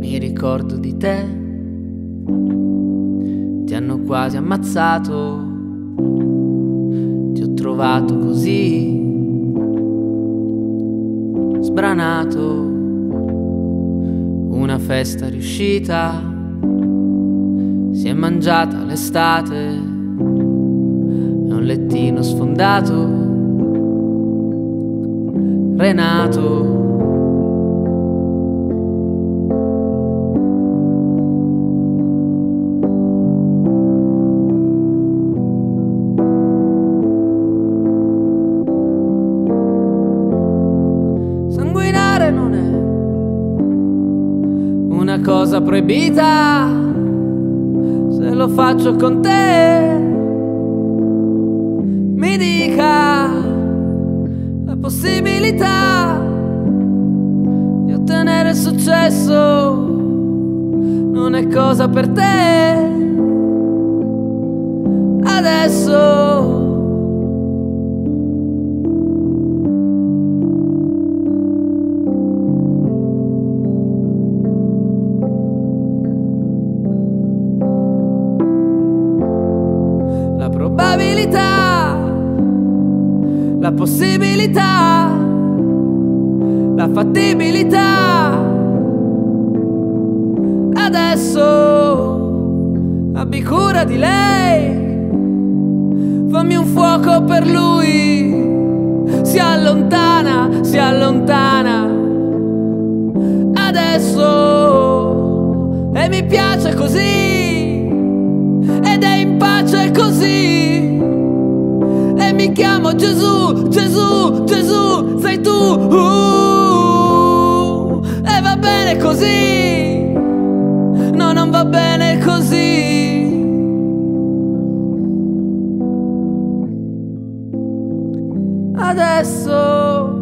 Mi ricordo di te, ti hanno quasi ammazzato, ti ho trovato così sbranato. Una festa riuscita, si è mangiata l'estate e un lettino sfondato, Renato. Sanguinare non è una cosa proibita, se lo faccio con te mi dica la possibilità di ottenere successo non è cosa per te adesso. La probabilità, la possibilità, la fattibilità. Adesso abbi cura di lei, fammi un fuoco per lui. Si allontana, si allontana. Adesso e mi piace così ed è in pace così. E mi chiamo Gesù, Gesù, Gesù, sei tu. E va bene così, no, non va bene così. Adesso